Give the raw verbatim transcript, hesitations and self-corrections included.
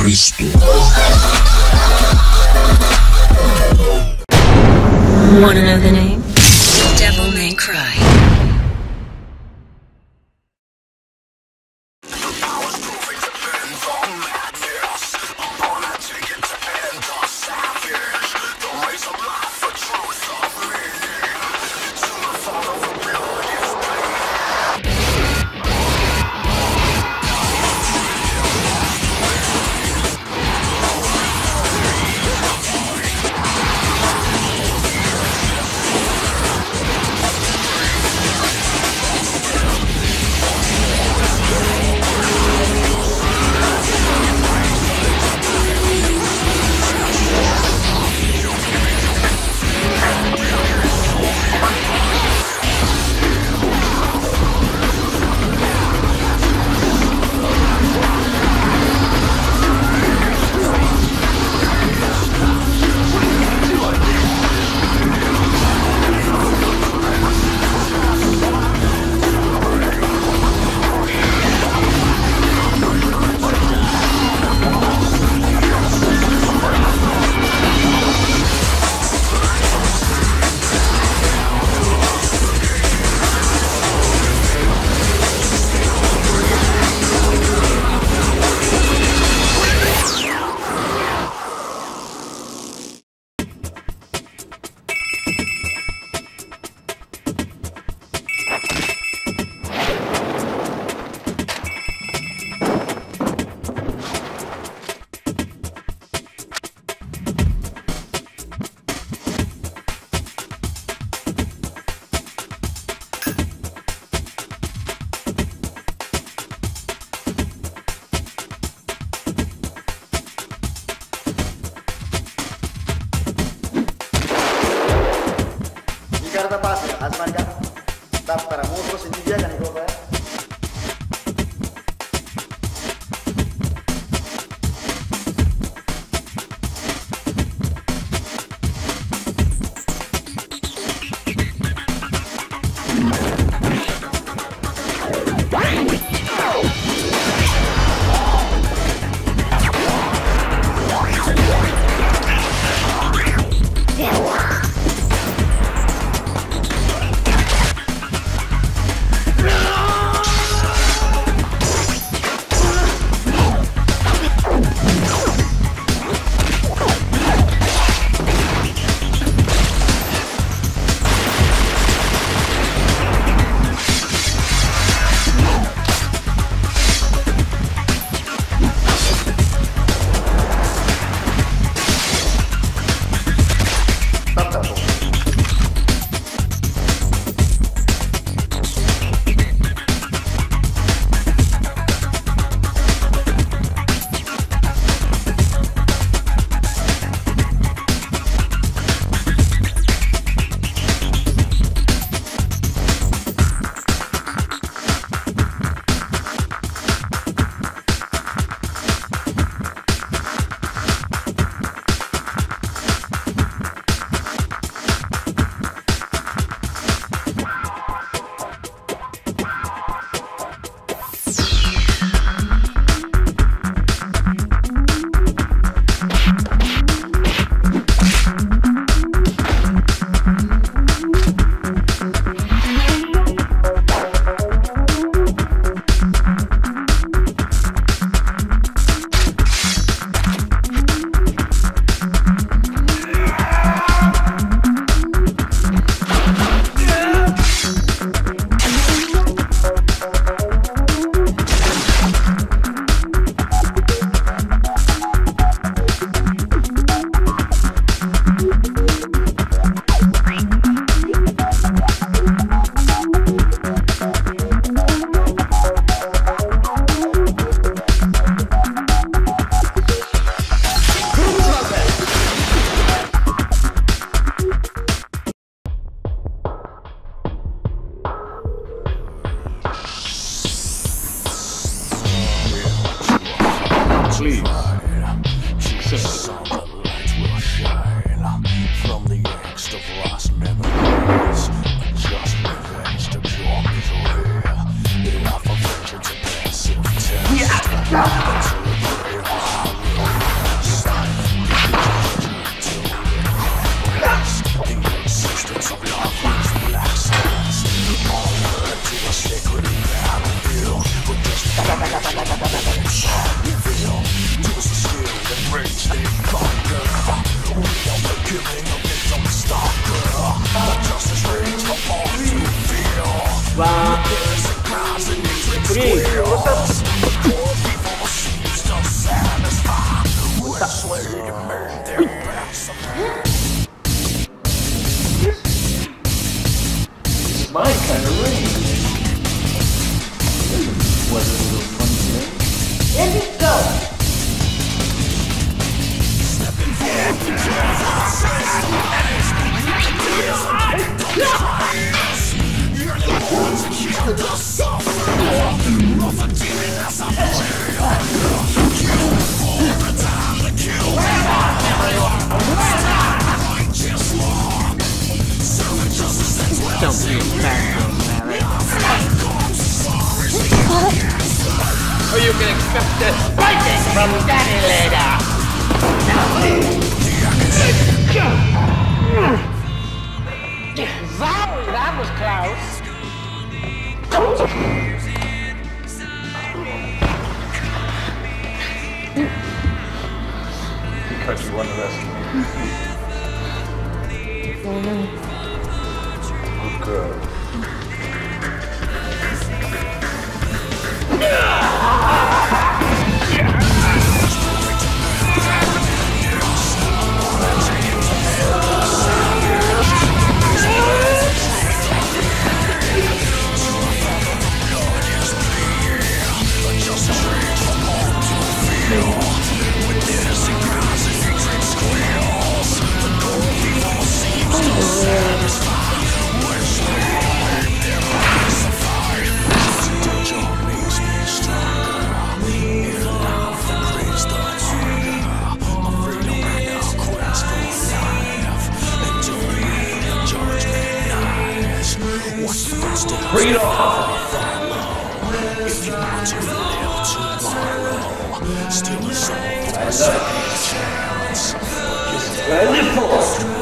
Cristo. Wanna know the name? Devil May Cry. Carta pasa, haz marca. Da para mucho sentido ya ni cosa. Sleep. The light will shine from the angst of lost memories. Just revenge to cure misery. The offer vengeance a passive test. Until the brave Don't be a bastard, Larry. Or you can expect a spanking from Daddy later. Zowie, that was close. Because you wanted us to meet. Good. Freedom! If you want to live tomorrow, still a soul for a second chance. But you're